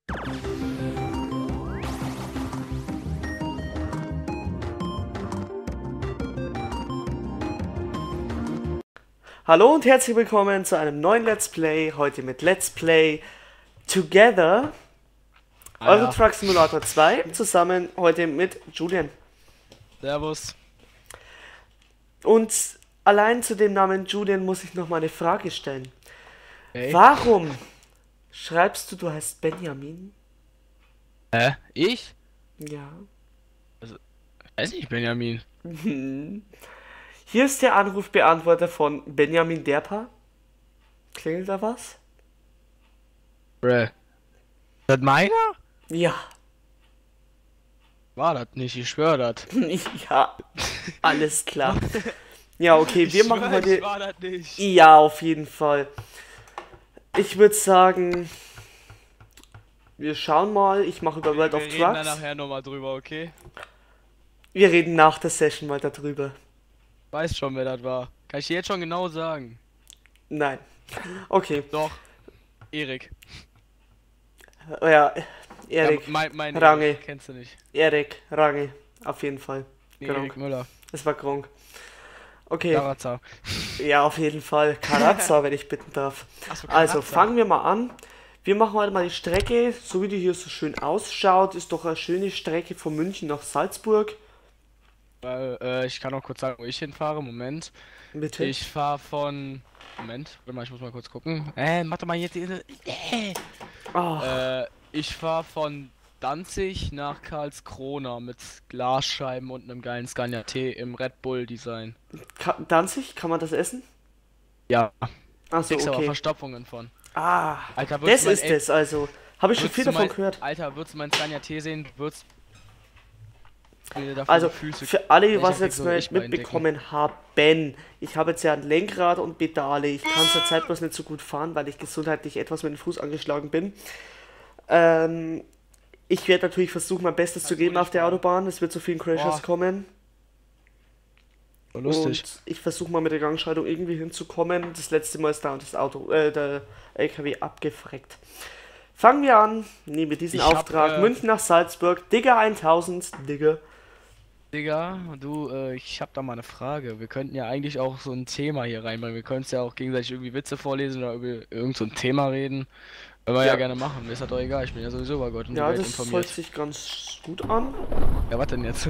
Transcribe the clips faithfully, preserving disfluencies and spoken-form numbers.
Hallo und herzlich willkommen zu einem neuen Let's Play, heute mit Let's Play Together, ah, Euro ja. Truck Simulator zwei, zusammen heute mit Julian. Servus. Und allein zu dem Namen Julian muss ich noch mal eine Frage stellen. Hey. Warum schreibst du, du heißt Benjamin? Äh, ich? Ja. Also, ich weiß nicht, Benjamin. Hier ist der Anrufbeantworter von Benjamin Derpa. Klingelt da was? Bruh. Ist das meiner? Ja. War das nicht, ich schwör das. Ja, alles klar. Ja, okay, wir ich machen schwör, heute... Ich war das nicht. Ja, auf jeden Fall. Ich würde sagen... Wir schauen mal, ich mache über World of Trucks. Wir reden da nachher nochmal drüber, okay? Wir reden nach der Session mal darüber. Weiß schon, wer das war. Kann ich dir jetzt schon genau sagen? Nein. Okay. Doch. Erik. Ja, Erik. Ja, mein, mein Range. Erik, kennst du nicht. Erik, Range. Auf jeden Fall. Erik Müller. Das war Gronk. Okay. Karazza. Ja, auf jeden Fall. Karazza, wenn ich bitten darf. Ach so, also, fangen wir mal an. Wir machen heute mal die Strecke, so wie die hier so schön ausschaut. Ist doch eine schöne Strecke von München nach Salzburg. Weil, äh, ich kann auch kurz sagen, wo ich hinfahre. Moment. Bitte? Ich fahre von... Moment, warte mal, ich muss mal kurz gucken. Äh, mach doch mal jetzt diese... Äh. Oh. Äh, ich fahre von Danzig nach Karlskrona mit Glasscheiben und einem geilen Scania T im Red Bull Design. Ka Danzig? Kann man das essen? Ja. Achso, okay. Aber Verstopfungen von. Ah, Alter, das ist es also. Habe ich schon viel davon mein, gehört. Alter, würdest du mein Scania T sehen, würdest also für alle, die was jetzt noch nicht mitbekommen haben, ich habe jetzt ja ein Lenkrad und Pedale. Ich kann zurzeit bloß nicht so gut fahren, weil ich gesundheitlich etwas mit dem Fuß angeschlagen bin. Ähm, ich werde natürlich versuchen, mein Bestes zu geben auf der Autobahn. Es wird zu vielen Crashes kommen. Lustig. Und ich versuche mal mit der Gangschaltung irgendwie hinzukommen. Das letzte Mal ist da das Auto, äh, der L K W abgefreckt. Fangen wir an, nehmen wir diesen ich Auftrag. Hab, äh, München nach Salzburg, Digger tausend, Digger. Digga, du, äh, ich hab da mal eine Frage. Wir könnten ja eigentlich auch so ein Thema hier reinbringen. Wir können es ja auch gegenseitig irgendwie Witze vorlesen oder über irgend so ein Thema reden. Können wir ja. ja gerne machen. Mir ist das doch egal. Ich bin ja sowieso über Gott und ja, die Welt informiert. Ja, das hört sich ganz gut an. Ja, was denn jetzt?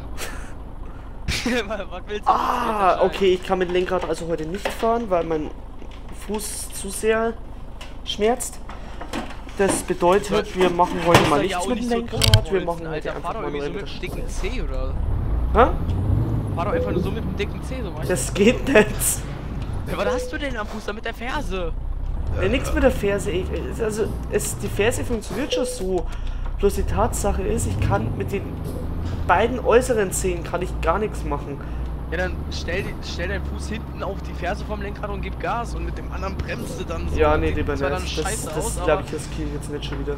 Was willst du? Ah, okay, ich kann mit Lenkrad also heute nicht fahren, weil mein Fuß zu sehr schmerzt. Das bedeutet, wir machen heute mal nichts mit dem Lenkrad, wir machen heute einfach mal nur mit dem dicken C oder? Hä? Fahr doch einfach nur so mit dem dicken C, so manchmal. Das geht nicht. Ja, was hast du denn am Fuß da mit der Ferse? Ja, nichts mit der Ferse, ich, also es, die Ferse funktioniert schon so. Bloß die Tatsache ist, ich kann mit den beiden äußeren Zehen kann ich gar nichts machen. Ja, dann stell, stell deinen Fuß hinten auf die Ferse vom Lenkrad und gib Gas und mit dem anderen bremst du dann so. Ja, nee, lieber nicht. Das, das, das glaube ich, das kriege ich jetzt nicht schon wieder.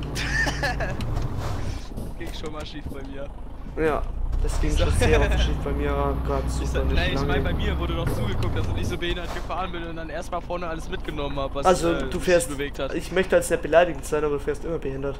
Ging schon mal schief bei mir. Ja, das ging schon sehr oft schief bei mir, gerade super ich, Nein, ich meine bei mir, wo du noch zugeguckt hast und ich so behindert gefahren bin und dann erstmal vorne alles mitgenommen habe, was also, äh, du fährst, sich bewegt hat. Ich möchte als nicht beleidigend sein, aber du fährst immer behindert.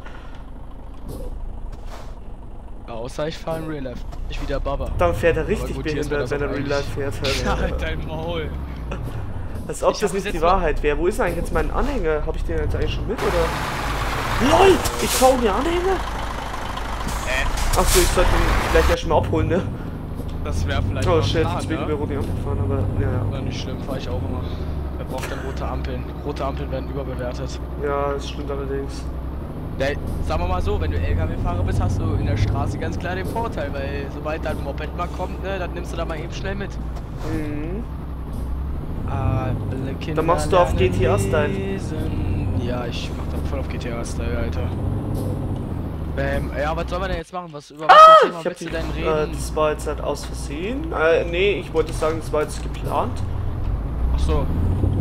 Ja, außer ich fahre in Real Life. Ich wie der Baba. Dann fährt er richtig gut, behindert, wenn er Real Life fährt. Ja, halt dein Maul. Als ob ich das nicht die Wahrheit wäre. Wo ist eigentlich jetzt mein Anhänger? Habe ich den jetzt eigentlich schon mit, oder? LOL! Ich fahre ohne Anhänger? Äh. Achso, ich sollte ihn vielleicht erst mal abholen, ne? Das wäre vielleicht Oh shit, jetzt bin ich über rote Ampel fahren, aber ja. Ja, nicht schlimm, fahre ich auch immer. Wer braucht dann rote Ampeln? Rote Ampeln werden überbewertet. Ja, das stimmt allerdings. Ja, sagen wir mal so, wenn du L K W-Fahrer bist, hast du in der Straße ganz klar den Vorteil, weil sobald dein Moped mal kommt, ne, dann nimmst du da mal eben schnell mit. Mhm. Alle Kinder dann machst du auf G T A-Style. Ja, ich mach dann voll auf G T A-Style, Alter. Ähm, ja, was soll man denn jetzt machen? Was über was ah, Thema willst du denn reden? Äh, das war jetzt halt aus Versehen. Äh, nee, ich wollte sagen, das war jetzt geplant. Ach so.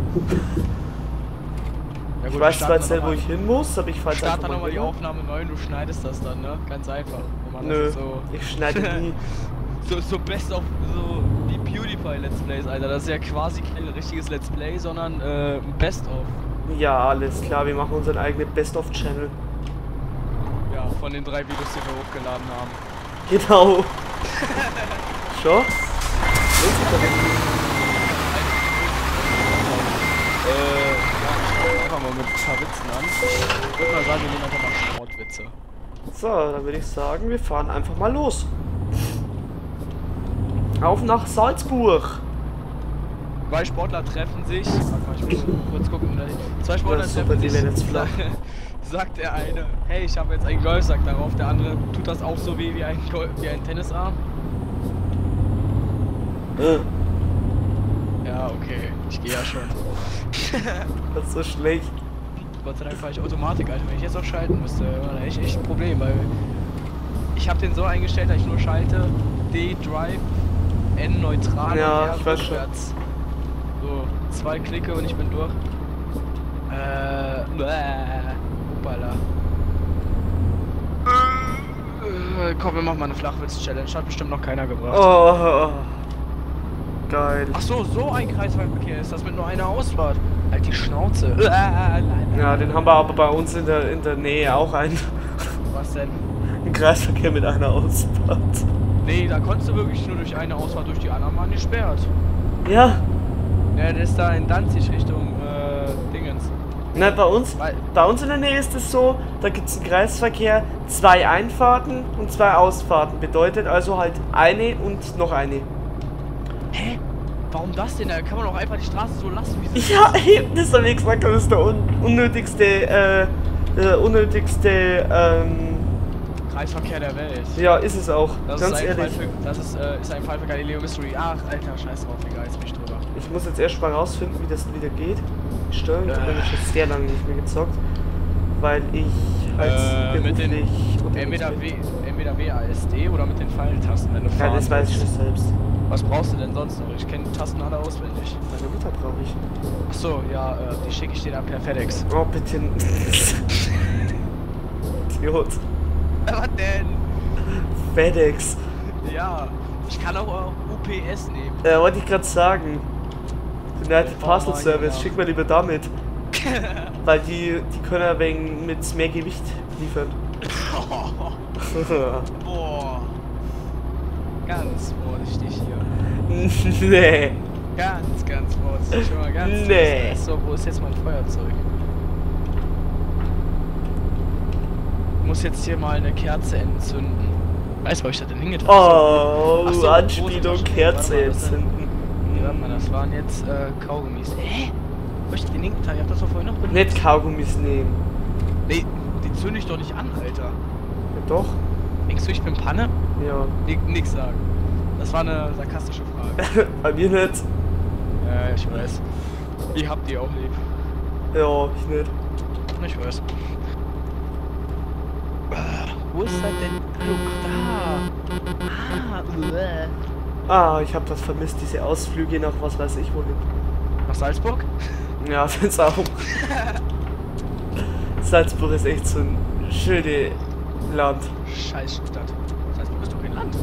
Ja, gut, ich weiß zwar jetzt nicht, wo ich hin muss, aber ich fahre jetzt einfach mal dann nochmal die Aufnahme neu und du schneidest das dann, ne? Ganz einfach. Nö, so ich schneide nie. so, so best of, so die PewDiePie Let's Plays, Alter. Das ist ja quasi kein richtiges Let's Play, sondern äh, ein Best of. Ja, alles klar, wir machen unseren eigenen Best of Channel. von den drei Videos, die wir hochgeladen haben. Genau. Schon? Äh, ja, ich fange einfach mal mit ein paar Witzen an. Ich würde mal sagen, wir nehmen einfach mal Sportwitze. So, dann würde ich sagen, wir fahren einfach mal los. Auf nach Salzburg. Zwei Sportler treffen sich. Warte mal, ich muss kurz gucken. Zwei Sportler Ja, super, treffen die sich. werden jetzt flach. Sagt der eine, hey, ich habe jetzt einen Golfsack darauf. Der andere tut das auch so weh wie ein, Gol wie ein Tennisarm. Äh. Ja, okay. Ich gehe ja schon. Das ist so schlecht. Gott sei Dank fahre ich Automatik, Alter. Wenn ich jetzt auch schalten müsste, wäre das echt, echt ein Problem, weil ich habe den so eingestellt, dass ich nur schalte D-Drive, N-Neutral ja, und R ich weiß schon. So, zwei Klicke und ich bin durch. Äh, bäh, hoppala. Äh, komm, wir machen mal eine Flachwitz-Challenge. Hat bestimmt noch keiner gebracht. Oh, geil. Ach so, so ein Kreisverkehr ist das mit nur einer Ausfahrt. Halt die Schnauze. Ja, den haben wir aber bei uns in der, in der Nähe auch einen. Was denn? Ein Kreisverkehr mit einer Ausfahrt. Nee, da konntest du wirklich nur durch eine Ausfahrt, durch die anderen waren gesperrt. Ja. Ja, der ist da in Danzig Richtung äh, Dingens. Na, bei uns, Weil- bei uns in der Nähe ist es so, da gibt es einen Kreisverkehr, zwei Einfahrten und zwei Ausfahrten. Bedeutet also halt eine und noch eine. Hä? Warum das denn? Da kann man doch einfach die Straße so lassen, wie sie Ja, eben, das habe ich gesagt, das ist der un unnötigste, äh, der unnötigste, ähm, Kreisverkehr der Welt. ja, ist es auch, Das ganz ist ein ehrlich. Fall für, das ist, äh, ist ein Fall für Galileo Mystery. Ach, Alter, scheiß drauf, egal, jetzt bin ich drüber. Ich muss jetzt erst mal rausfinden, wie das wieder geht. Steuern, ich habe Äh. nämlich schon sehr lange nicht mehr gezockt, weil ich halt Äh, mit den- beruflich unterwegs Entweder, bin. w, entweder W A S D oder mit den Pfeiltasten, wenn du Ja, fahren das weiß ich willst. schon selbst. Was brauchst du denn sonst noch? Ich kenne die Tasten alle auswendig. Meine Mutter brauche ich. Achso, ja, äh, die schicke ich dir dann per FedEx. Oh, bitte. Idiot. Was denn? FedEx. Ja, ich kann auch U P S nehmen. Äh, wollte ich gerade sagen. United Oh, Parcel Mann, Service, ja. schick mal lieber damit. Weil die, die können ja wegen mit mehr Gewicht liefern. Boah. Ganz vorsichtig hier. Nee. Ganz, ganz vorsichtig. Schon mal ganz Nee. vorsichtig. So, wo ist jetzt mein Feuerzeug? Ich muss jetzt hier mal eine Kerze entzünden. Weißt du, wo ich das denn hingetan habe? Oh, Ach so, Anspielung, große Kerze Warte mal, das sind- entzünden. Nee, warte mal, das waren jetzt äh, Kaugummis. Hä? Wo ich den hingetan? Ich hab das doch vorhin noch benutzt. Nicht Kaugummis nehmen. Nee, die zünde ich doch nicht an, Alter. Ja, doch. Denkst du, ich bin Panne? Ja. Ni nix sagen. Das war eine sarkastische Frage. Bei mir nicht. Ja, ich weiß. Ich hab die auch lieb. Ja, ich nicht. Ich weiß. Ah, wo ist das denn? Hallo, ach, da. Ah, uäh. Ah, ich hab das vermisst, diese Ausflüge nach was weiß ich wohin. Nach Salzburg? Ja, das auch. Salzburg ist echt so ein schönes Land. Scheiß Stadt. Salzburg ist doch kein Land.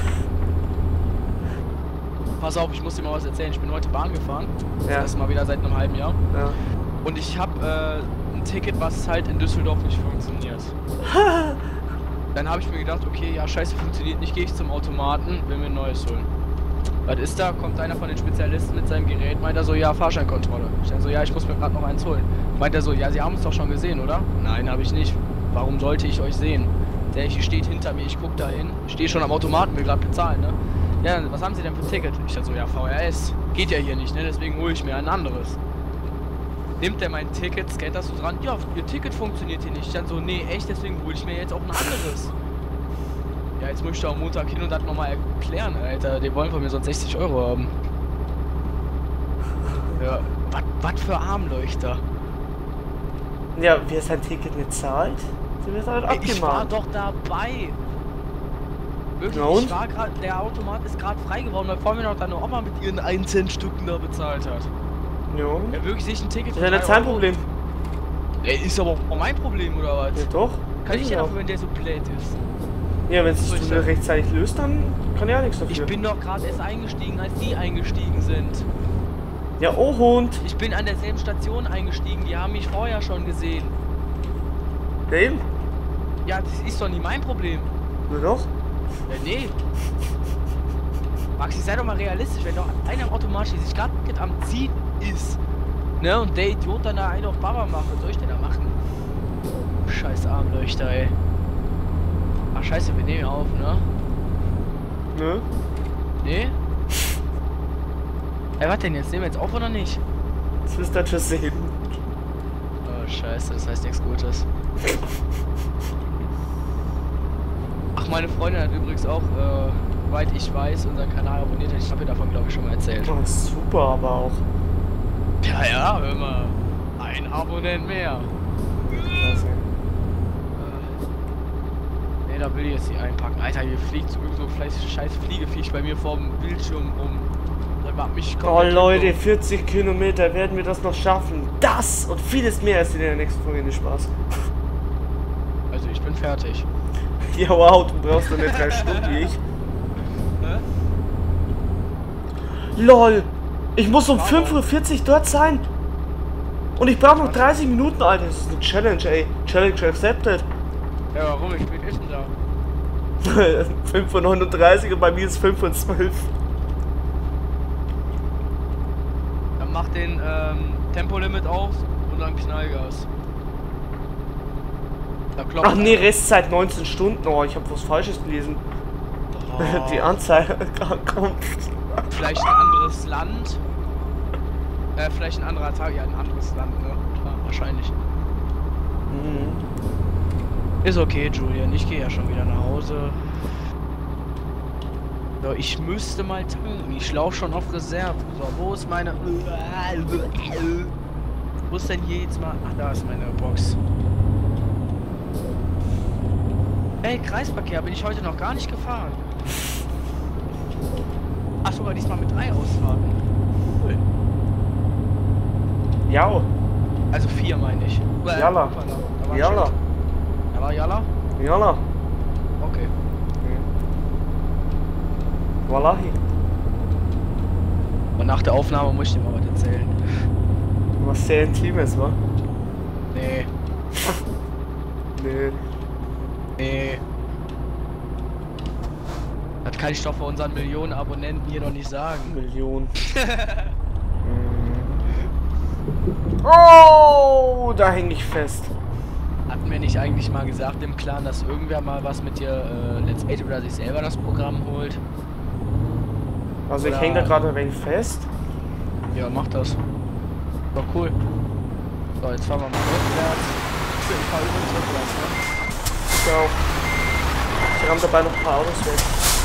Pass auf, ich muss dir mal was erzählen. Ich bin heute Bahn gefahren. Das Ja. erste Mal wieder seit einem halben Jahr. Ja. Und ich habe äh, ein Ticket, was halt in Düsseldorf nicht funktioniert. Dann habe ich mir gedacht, okay, ja, scheiße, funktioniert nicht, gehe ich zum Automaten, will mir ein neues holen. Was ist da? Kommt einer von den Spezialisten mit seinem Gerät, meint er so, ja, Fahrscheinkontrolle. Ich dann so, ja, ich muss mir gerade noch eins holen. Meint er so, ja, Sie haben es doch schon gesehen, oder? Nein, habe ich nicht. Warum sollte ich euch sehen? Der hier steht hinter mir, ich guck da hin, stehe schon am Automaten, will gerade bezahlen, ne? Ja, was haben Sie denn für ein Ticket? Ich dann so, ja, V R S. Geht ja hier nicht, ne? Deswegen hole ich mir ein anderes. Nimmt er mein Ticket, scannt das so dran, ja, Ihr Ticket funktioniert hier nicht. Ich dann so, nee, echt, deswegen hole ich mir jetzt auch ein anderes. Ja, jetzt muss ich da am Montag hin und das nochmal erklären, Alter. Die wollen von mir sonst sechzig Euro haben. Ja, was für Armleuchter. Ja, wer sein Ticket nicht zahlt, der wird halt Ey, ich war abgemahnt. doch dabei. Wirklich, Na und? ich war gerade, der Automat ist gerade frei geworden, weil vor mir noch deine Oma mit ihren ein Cent Stücken da bezahlt hat. Ja. Ja, wirklich sich ein Ticket Das ist ja nicht sein Problem. Ey, ist aber auch mein Problem, oder was? Ja, doch. Kann ich Ist ja es dafür, wenn der so blöd ist. Ja, wenn es soll ich du sagen? rechtzeitig löst, dann kann er ja nichts dafür. Ich bin doch gerade erst eingestiegen, als die eingestiegen sind. Ja, oh Hund. Ich bin an derselben Station eingestiegen, die haben mich vorher schon gesehen. Ja, eben. Ja, das ist doch nicht mein Problem. Nur doch? Ja, nee. Maxi, sei doch mal realistisch, wenn doch einer automatisch sich gerade am Ziehen ist, ne, und der Idiot dann da einen auf Baba macht, was soll ich denn da machen? Scheiß Armleuchter, ey. Ach scheiße, wir nehmen auf, ne? Ne? Nee? Ey, was denn jetzt? Nehmen wir jetzt auf oder nicht? Das wirst du schon sehen. Oh scheiße, das heißt nichts Gutes. Ach, meine Freundin hat übrigens auch, äh, soweit ich weiß, unseren Kanal abonniert. Ich habe ihr davon, glaube ich, schon mal erzählt. Oh, super, aber auch. Ja, ja, hör mal. Ein Abonnent mehr. Klasse. Ne, da will ich jetzt nicht einpacken. Alter, hier fliegt so irgend so vielleicht scheiß Fliegeviech bei mir vorm Bildschirm rum. Da macht mich Oh Leute, vierzig Kilometer, werden wir das noch schaffen? Das und vieles mehr ist in der nächsten Folge nicht Spaß. Also ich bin fertig. Ja, wow, du brauchst nur nicht drei Stunden wie ich. LOL! Ich muss um fünf Uhr vierzig dort sein! Und ich brauche noch dreißig Minuten, Alter. Das ist eine Challenge, ey. Challenge accepted. Ja, warum? Ich bin ist denn da? fünf Uhr neununddreißig und bei mir ist fünf Uhr zwölf. Dann mach den ähm, Tempolimit aus und dann Knallgas. Da klopft Ach nee, einer. Restzeit neunzehn Stunden. Oh, ich habe was Falsches gelesen. Oh. Die Anzeige kommt. Vielleicht ein anderes Land. Äh, vielleicht ein anderer Tag. Ja, ein anderes Land, ne? Klar, wahrscheinlich. Mhm. Ist okay, Julian. Ich gehe ja schon wieder nach Hause. So, ich müsste mal tanken. Ich laufe schon auf Reserve. So, wo ist meine... Wo ist denn hier jetzt mal... Ach, da ist meine Box. Ey, Kreisverkehr bin ich heute noch gar nicht gefahren. Ach, sogar diesmal mit drei Ausfahrten. Cool. Ja. Also vier meine ich. Äh, Jalla. Da war Jalla. Jalla, Jalla? Jalla. Okay. Wallahi. Und nach der Aufnahme muss ich dir mal was erzählen. Was sehr Intimes, wa? Nee. Nee. Nee. Das kann ich doch für unseren Millionen Abonnenten hier noch nicht sagen. Millionen. Oh, da hänge ich fest. Hatten wir nicht eigentlich mal gesagt im Clan, dass irgendwer mal was mit dir äh, Let's Play oder sich selber das Programm holt? Also Oder- ich hänge da gerade ein wenig fest. Ja, mach das. War cool. So, jetzt fahren wir mal rückwärts. Ich fahr übrigens rückwärts, ne? Ciao. Ich ramm dabei noch ein paar Autos weg.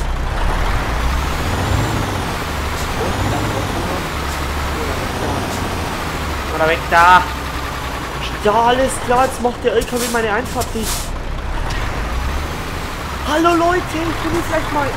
Oder weg da! Ja, alles klar, jetzt macht der L K W meine Einfahrt dicht. Hallo Leute, ich bin hier vielleicht mal.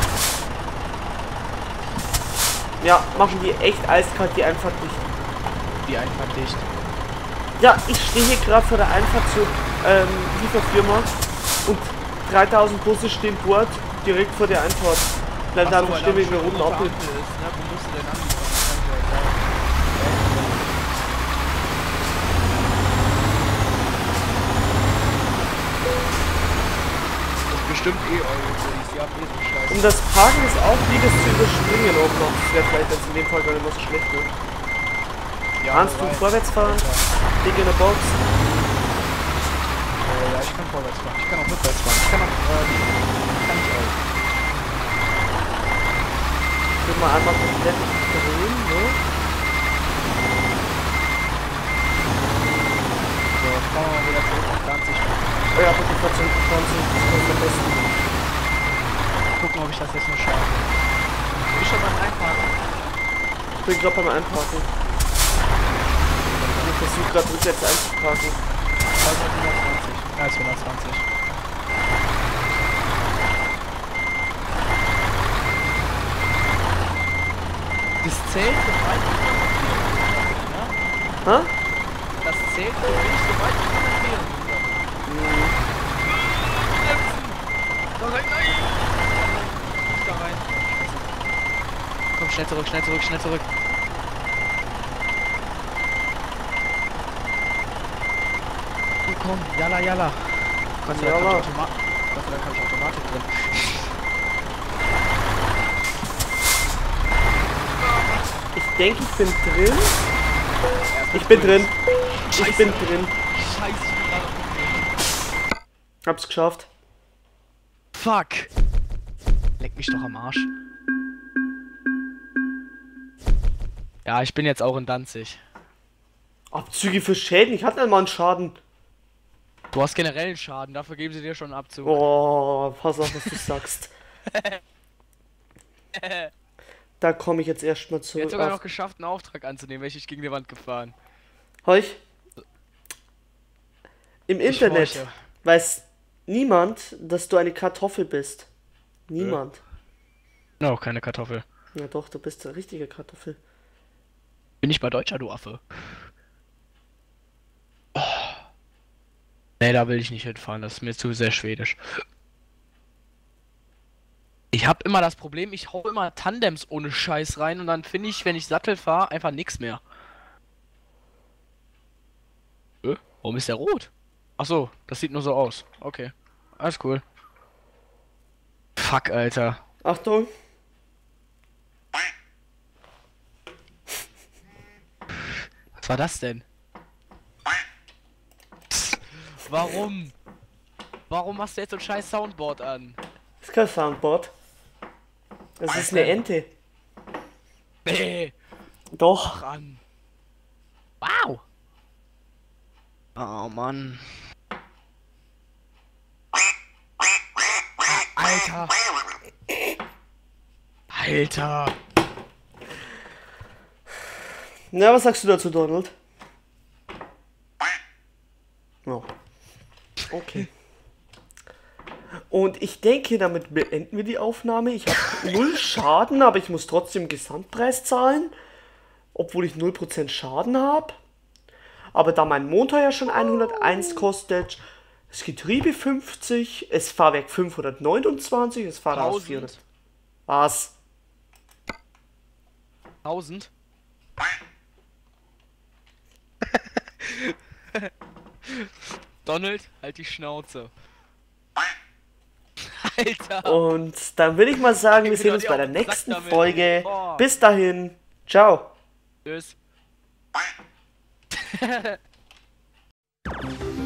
Ja, machen die echt eiskalt die Einfahrt dicht. Die einfach dicht. Ja, ich stehe hier gerade vor der Einfahrt zur ähm, Lieferfirma und dreitausend Busse stehen dort direkt vor der Einfahrt. Bleib da stehen wir in der roten Ampel. Wo musst du denn anliefern? Bestimmt eh eure Buddies, die haben eh so Scheiße. Um das Parken ist auch wie das zu überspringen auch noch. Das wäre vielleicht jetzt in dem Fall gar nicht mal so schlecht, ne? Ja, Kannst du vorwärts fahren? Dick in der Box. Äh, ja, ich kann vorwärts fahren. Ich kann auch rückwärts fahren. Ich kann auch, ähm, kann ich auch. Ich will mal einmal komplett drehen, ne? So, fahren wir mal wieder zurück auf zwanzig. Oh ja, bitte fahr zurück auf zwanzig, das ist am besten. Gucken, ob ich das jetzt nur schaffe. Bin ich schon beim Einparken? Ich bin gerade beim Einparken. Ich versuche gerade rückwärts einzuparken. Also hundertzwanzig. Ja, ist hundertzwanzig. Das zählt für weit ja? Hä? Das zählt für mich so weit Mhm. Da rein, nein! Da rein. Komm, schnell zurück, schnell zurück, schnell zurück. Komm, jalla, jalla. Gott sei Ja, Dank hab aber- ich Automat Gott sei Dank hab ich Automatik drin. Ich denke, ich bin drin. Ja, Ich bin drin. Ich Scheiße. bin drin. Scheiße, ich bin gerade auf dem Hab's geschafft. Fuck! Leck mich doch am Arsch. Ja, ich bin jetzt auch in Danzig. Abzüge für Schäden. Ich hatte nicht mal einen Schaden. Du hast generell einen Schaden, dafür geben sie dir schon einen Abzug. Oh, pass auf, was du sagst. Da komme ich jetzt erstmal Du zurück. hast sogar Auf. noch geschafft, einen Auftrag anzunehmen, welche ich gegen die Wand gefahren. Heuch. Im Ich Internet horche. weiß niemand, dass du eine Kartoffel bist. Niemand. No, keine Kartoffel. Ja doch, du bist eine richtige Kartoffel. Bin ich mal Deutscher, du Affe. Oh. Nee, da will ich nicht hinfahren, das ist mir zu sehr schwedisch. Ich hab immer das Problem, ich hau immer Tandems ohne Scheiß rein und dann finde ich, wenn ich Sattel fahre, einfach nix mehr. Äh, warum ist der rot? Ach so, das sieht nur so aus. Okay, alles cool. Fuck, Alter. Achtung. Was war das denn? Psst, warum? Warum machst du jetzt so ein scheiß Soundboard an? Das ist kein Soundboard. Das Was ist eine denn? Ente. Nee, Doch. ran. Wow. Oh Mann. Alter. Alter. Na, was sagst du dazu, Donald? Ja. Okay. Und ich denke, damit beenden wir die Aufnahme. Ich habe null Schaden, aber ich muss trotzdem Gesamtpreis zahlen. Obwohl ich null Prozent Schaden habe. Aber da mein Motor ja schon hunderteins kostet, das Getriebe fünfzig, das Fahrwerk fünfhundertneunundzwanzig, das Fahrrad vierhundert. Tausend. Was? Tausend. Donald, halt die Schnauze. Alter. Und dann würde ich mal sagen, wir Geh sehen mir uns doch bei nicht der auf den Sack nächsten damit. Folge. Boah. Bis dahin. Ciao. Tschüss.